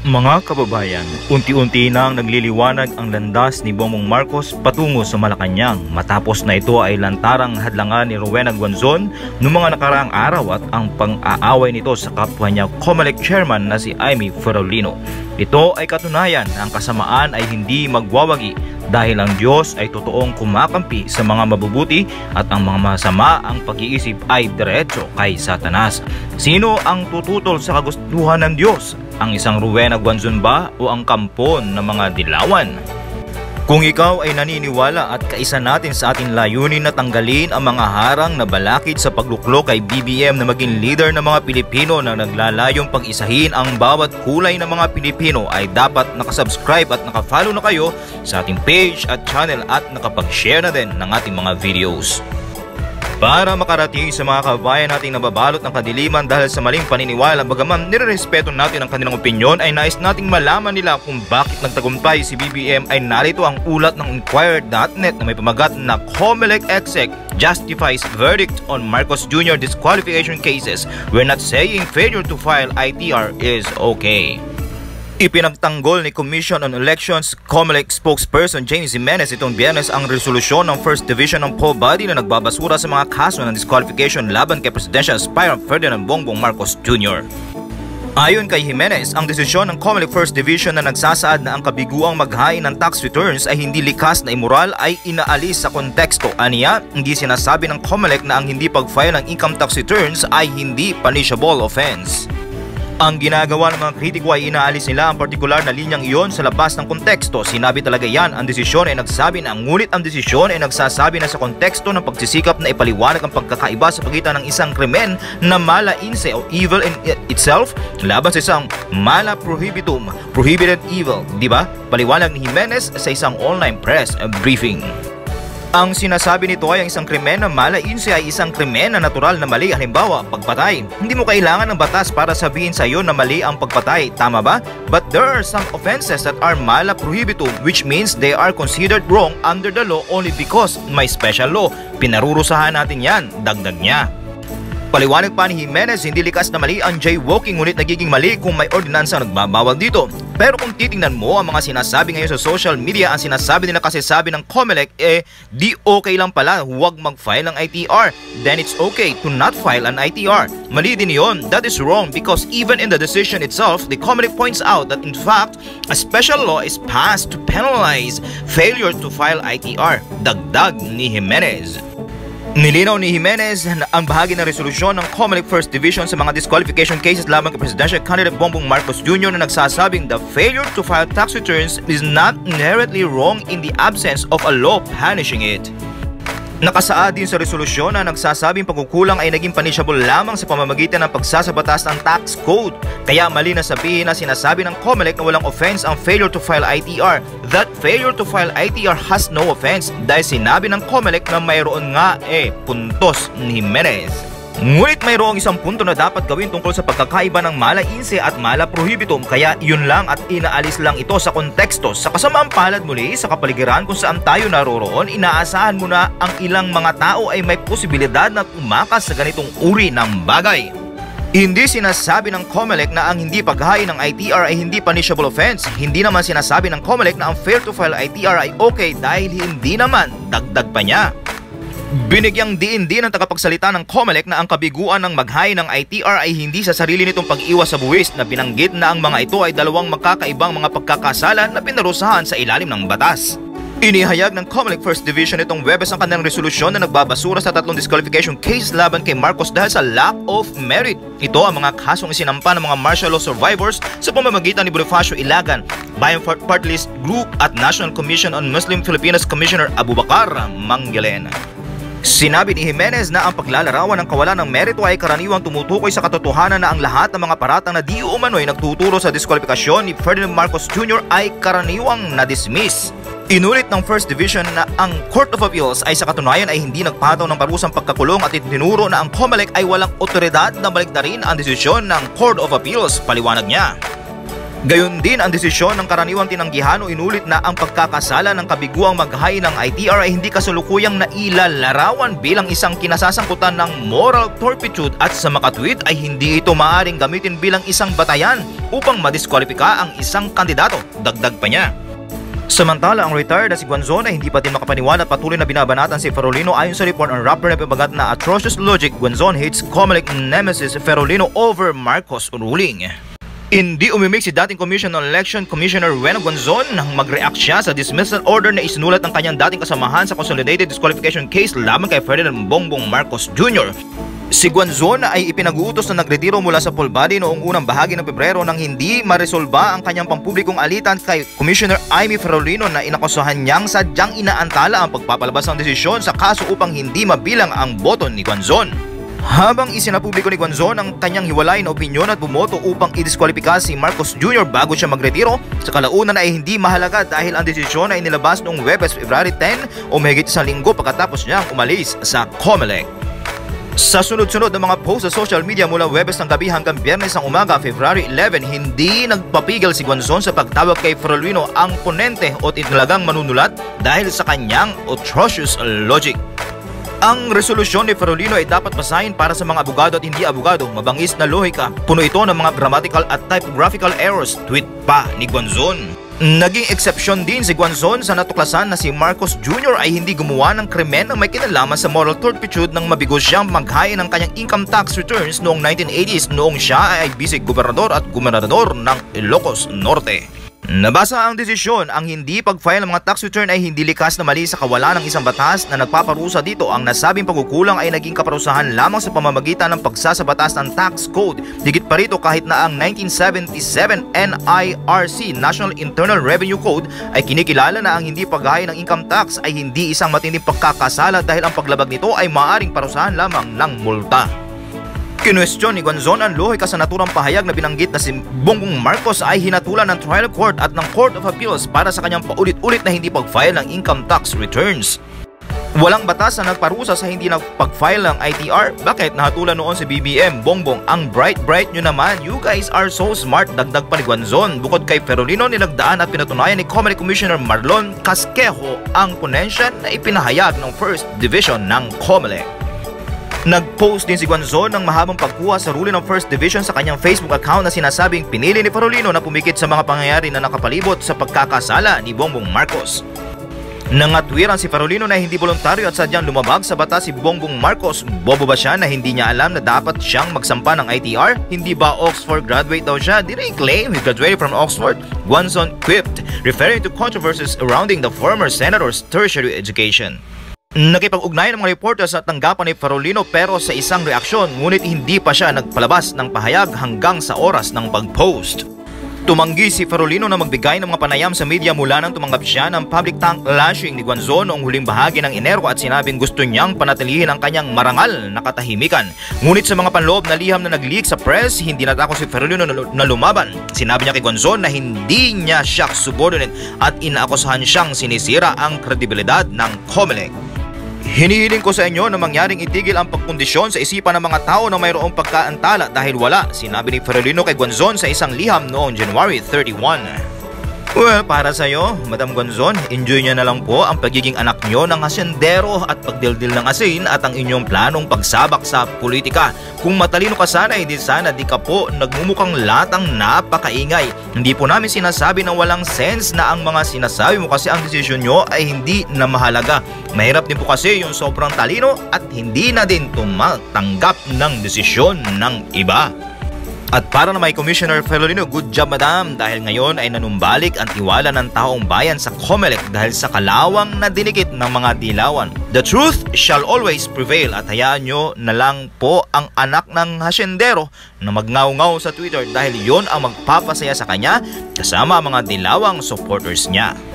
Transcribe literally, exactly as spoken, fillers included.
Mga kababayan, unti-unti nang nagliliwanag ang landas ni Bongbong Marcos patungo sa Malacanang matapos na ito ay lantarang hadlangan ni Rowena Guanzon noong mga nakaraang araw at ang pang-aaway nito sa kapwa niya COMELEC chairman na si Imee Farolino. Ito ay katunayan na ang kasamaan ay hindi magwawagi dahil ang Diyos ay totoong kumakampi sa mga mabubuti at ang mga masama ang pag-iisip ay diretso kay Satanas. Sino ang tututol sa kagustuhan ng Diyos? Ang isang Rowena Guanzon ba o ang kampon ng mga dilawan? Kung ikaw ay naniniwala at kaisa natin sa ating layunin na tanggalin ang mga harang na balakid sa pagluklok kay B B M na maging leader ng mga Pilipino na naglalayong pag-isahin ang bawat kulay ng mga Pilipino, ay dapat nakasubscribe at nakafollow na kayo sa ating page at channel at nakapag-share na din ng ating mga videos. Para makarating sa mga kabayan nating nababalot ng kadiliman dahil sa maling paniniwala, bagaman nirerespeto natin ang kanilang opinyon, ay nais nating malaman nila kung bakit nagtagumpay si B B M. Ay narito ang ulat ng Inquirer dot net na may pamagat na COMELEC Exec justifies verdict on Marcos Junior disqualification cases. We're not saying failure to file I T R is okay. Ipinagtanggol ni Commission on Elections COMELEC spokesperson James Jimenez itong Biyernes ang resolusyon ng First Division ng P O body na nagbabasura sa mga kaso ng disqualification laban kay Presidential aspirant Ferdinand Bongbong Marcos Junior Ayon kay Jimenez, ang desisyon ng COMELEC First Division na nagsasaad na ang kabiguang maghain ng tax returns ay hindi likas na immoral ay inaalis sa konteksto. Aniya, hindi sinasabi ng COMELEC na ang hindi pag-file ng income tax returns ay hindi punishable offense. Ang ginagawa ng mga kritiko ay inaalis nila ang partikular na linyang iyon sa labas ng konteksto. Sinabi talaga yan, ang desisyon ay nagsabi na, ngunit ang desisyon ay nagsasabi na sa konteksto ng pagsisikap na ipaliwanag ang pagkakaiba sa pagitan ng isang krimen na mala inse o evil in itself laban sa isang mala prohibitum, prohibited evil. Diba? Paliwanag ni Jimenez sa isang online press briefing. Ang sinasabi nito ay ang isang krimen na mala inse ay isang krimen na natural na mali, halimbawa pagpatay. Hindi mo kailangan ng batas para sabihin sa iyo na mali ang pagpatay, tama ba? But there are some offenses that are mala prohibitum, which means they are considered wrong under the law only because may special law. Pinarurusahan natin yan, dagdag niya. Paliwanag pa ni Jimenez, hindi likas na mali ang jaywalking, ngunit nagiging mali kung may ordinansa nagbabawal dito. Pero kung titingnan mo ang mga sinasabi ngayon sa social media, ang sinasabi nila kasi sabi ng COMELEC, eh di okay lang pala huwag mag-file ng I T R. Then it's okay to not file an I T R. Mali din yun. That is wrong because even in the decision itself, the COMELEC points out that in fact, a special law is passed to penalize failure to file I T R. Dagdag ni Jimenez. Nilinaw ni Jimenez na ang bahagi ng resolusyon ng COMELEC First Division sa mga disqualification cases laban kay Presidential candidate Bongbong Marcos Junior na nagsasabing the failure to file tax returns is not inherently wrong in the absence of a law punishing it. Nakasaad din sa resolusyon na nagsasabing pagkukulang ay naging punishable lamang sa pamamagitan ng pagsasabatas ng tax code. Kaya mali na sabihin na sinasabi ng COMELEC na walang offense ang failure to file I T R. That failure to file I T R has no offense dahil sinabi ng COMELEC na mayroon nga eh puntos ni Jimenez. Ngunit mayroong isang punto na dapat gawin tungkol sa pagkakaiba ng mala inse at mala prohibitum, kaya yun lang at inaalis lang ito sa konteksto. Sa kasamaang palad muli sa kapaligiran kung saan tayo naroroon, inaasahan mo na ang ilang mga tao ay may posibilidad na tumakas sa ganitong uri ng bagay. Hindi sinasabi ng COMELEC na ang hindi paghain ng I T R ay hindi punishable offense. Hindi naman sinasabi ng COMELEC na ang fail to file I T R ay okay dahil hindi naman, dagdag pa niya. Binigyang diin din ang tagapagsalita ng COMELEC na ang kabiguan ng maghain ng I T R ay hindi sa sarili nitong pag-iwas sa buwis, na binanggit na ang mga ito ay dalawang magkakaibang mga pagkakasala na pinarusahan sa ilalim ng batas. Inihayag ng COMELEC First Division itong Webes ang kanilang resolusyon na nagbabasura sa tatlong disqualification case laban kay Marcos dahil sa lack of merit. Ito ang mga kasong isinampa ng mga martial law survivors sa pamamagitan ni Bonifacio Ilagan, Bayan Party List Group at National Commission on Muslim Filipinos Commissioner Abubakar Mangelen. Sinabi ni Jimenez na ang paglalarawan ng kawalan ng merito ay karaniwang tumutukoy sa katotohanan na ang lahat ng mga paratang na di umano'y nagtuturo sa diskwalifikasyon ni Ferdinand Marcos Junior ay karaniwang na-dismiss. Inulit ng First Division na ang Court of Appeals ay sa katunayan ay hindi nagpataw ng parusang pagkakulong at itinuro na ang COMELEC ay walang otoridad na baliktarin ang desisyon ng Court of Appeals, paliwanag niya. Gayon din ang desisyon ng karaniwang tinanggihan o inulit na ang pagkakasala ng kabiguang maghain ng I T R ay hindi kasulukuyang nailalarawan bilang isang kinasasangkutan ng moral turpitude at sa makatwid ay hindi ito maaaring gamitin bilang isang batayan upang madiskwalipika ang isang kandidato, dagdag pa niya. Samantala, ang retired na si Guanzon ay hindi pa din makapaniwala at patuloy na binabanatan si Ferolino. Ayon sa report ng rapper na pibagat na Atrocious Logic, Guanzon hates Comelec nemesis Ferolino over Marcos ruling. Hindi umimik si dating Commission on Election Commissioner Rowena Guanzon nang mag-react siya sa dismissal order na isinulat ng kanyang dating kasamahan sa consolidated disqualification case laban kay Ferdinand Bongbong Marcos Junior Si Guanzon ay ipinag-uutos na nagretiro mula sa full body noong unang bahagi ng Pebrero nang hindi maresolba ang kanyang pampublikong alitan kay Commissioner Amy Ferolino na inakusahan niyang sadyang inaantala ang pagpapalabas ng desisyon sa kaso upang hindi mabilang ang boto ni Guanzon. Habang isinapubliko ni Guanzon ang kanyang hiwalay na opinyon at bumoto upang idiskwalipika si Marcos Junior bago siya magretiro, sa kalaunan ay hindi mahalaga dahil ang desisyon ay nilabas noong Huwebes, February ten o mahigit isang linggo pagkatapos niyang umalis sa Comelec. Sa sunod-sunod na mga post sa social media mula Huwebes ng gabi hanggang Biyernes ng umaga, February eleven, hindi nagpapigil si Guanzon sa pagtawag kay Ferolino ang ponente o tinalagang manunulat dahil sa kanyang atrocious logic. Ang resolusyon ni Ferolino ay dapat basahin para sa mga abogado at hindi abogado. Mabangis na lohika. Puno ito ng mga grammatical at typographical errors. Tweet pa ni Guanzon. Naging exception din si Guanzon sa natuklasan na si Marcos Junior ay hindi gumawa ng krimen na may kinalaman sa moral turpitude nang mabigo siyang maghain ng kanyang income tax returns noong nineteen eighties noong siya ay vice-gobernador at gobernador ng Ilocos Norte. Nabasa ang desisyon, ang hindi pag-file ng mga tax return ay hindi likas na mali sa kawalan ng isang batas na nagpaparusa dito. Ang nasabing pagkukulang ay naging kaparusahan lamang sa pamamagitan ng pagsasabatas ng tax code. Higit pa rito kahit na ang nineteen seventy-seven N I R C National Internal Revenue Code ay kinikilala na ang hindi paghain ng income tax ay hindi isang matinding pagkakasala dahil ang paglabag nito ay maaaring parusahan lamang ng multa. Kinwestiyon ni Guanzon ang lohika sa naturang pahayag na binanggit na si Bongbong Marcos ay hinatulan ng trial court at ng Court of Appeals para sa kanyang paulit-ulit na hindi pag-file ng income tax returns. Walang batas na nagparusa sa hindi nagpag-file ng I T R. Bakit nahatulan noon si B B M? Bongbong, ang bright-bright nyo naman. You guys are so smart, dagdag pa ni Guanzon. Bukod kay Ferolino, nilagdaan at pinatunayan ni Comelec Commissioner Marlon Casquejo ang ponensya na ipinahayag ng First Division ng Comelec. Nag-post din si Guanzon ng mahabang pagkuha sa ruling ng First Division sa kanyang Facebook account na sinasabing pinili ni Ferolino na pumikit sa mga pangyayari na nakapalibot sa pagkakasala ni Bongbong Marcos. Nangatwiran si Ferolino na hindi voluntaryo at sadyang lumabag sa batas si Bongbong Marcos. Bobo ba siya na hindi niya alam na dapat siyang magsampa ng I T R? Hindi ba Oxford graduate daw siya? Did he claim he graduated from Oxford? Guanzon quipped, referring to controversies surrounding the former senator's tertiary education. Nakipag-ugnay ng mga reporters sa tanggapan ni Ferolino pero sa isang reaksyon, ngunit hindi pa siya nagpalabas ng pahayag hanggang sa oras ng pag-post. Tumanggi si Ferolino na magbigay ng mga panayam sa media mula nang tumanggap siya ng public tank lashing ni Guanzon noong huling bahagi ng Enero at sinabing gusto niyang panatilihin ang kanyang marangal na katahimikan. Ngunit sa mga panloob na liham na nag-leak sa press, hindi natakot si Ferolino na lumaban. Sinabi niya kay Guanzon na hindi niya siya subordinate at inaakusahan siyang sinisira ang kredibilidad ng Comelec. Hinihiling ko sa inyo na mangyaring itigil ang pagkondisyon sa isipan ng mga tao na mayroong pagkaantala dahil wala, sinabi ni Ferolino kay Guanzon sa isang liham noong January thirty-first. Well, para sa iyo, Madam Guanzon, enjoy niyo na lang po ang pagiging anak niyo ng hasyendero at pagdildil ng asin at ang inyong planong pagsabak sa politika. Kung matalino ka sana, hindi sana di ka po nagmumukhang latang napakaingay. Hindi po namin sinasabi na walang sense na ang mga sinasabi mo kasi ang desisyon nyo ay hindi na mahalaga. Mahirap din po kasi yung sobrang talino at hindi na din tumatanggap ng desisyon ng iba. At para na may Commissioner Ferolino, good job madam dahil ngayon ay nanumbalik ang tiwala ng taong bayan sa Comelec dahil sa kalawang na dinikit ng mga dilawan. The truth shall always prevail at hayaan nyo na lang po ang anak ng hasyendero na magngaw-ngaw sa Twitter dahil yon ang magpapasaya sa kanya kasama ang mga dilawang supporters niya.